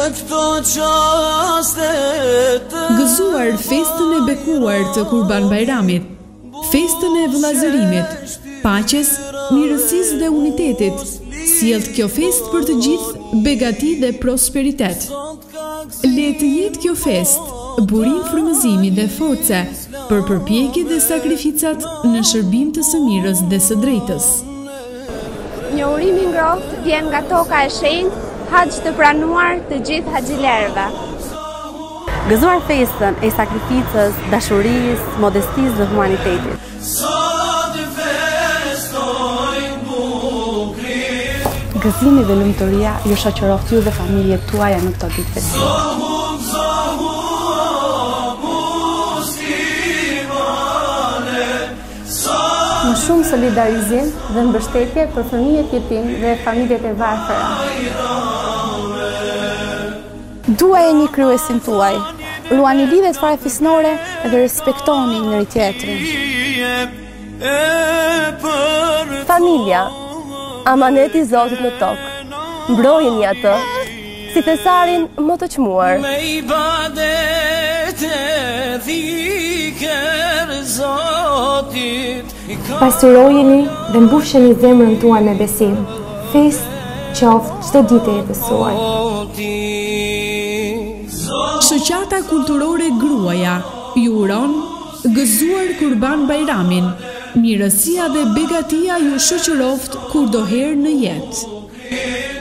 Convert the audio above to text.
Gëzuar festën e bekuar të Kurban Bayramit, festën e vëllazërimit, paqes, mirësisë dhe unitetit, sjellët kjo fest për të gjithë begati dhe prosperitet. Le të jetë kjo fest burim frymëzimi dhe force për përpjekjet dhe sakrificat në shërbim të së mirës dhe së drejtës. Një urim i ngrohtë vjen nga toka e shenjtë, haxh të pranuar të gjithë haxhilerëve. Gëzuar festën e sakrificës, dashurisë, modestisë dhe humanitetit. Gëzimi dhe lumturia ju shoqëroft ju dhe familjet tuaja në këto ditë festore. Më shumë solidarizim dhe mbështetje për fëmijët jetim dhe familjet e varfëra. Duajeni kryesin tuaj, ruani lidhjet farefisnore dhe respektoni njëri tjetrin. Familja, amaneti i Zotit në tokë, mbrojeni atë si thesarin më të çmuar. Pasturojeni dhe mbusheni zemrën tuaj me besim. Fest qoftë çdo ditë e jetës suaj. Shoqata kulturore Gruaja ju uron gëzuar Kurban Bayramin. Mirësia dhe begatia ju shoqëroft kurdoherë në jetë.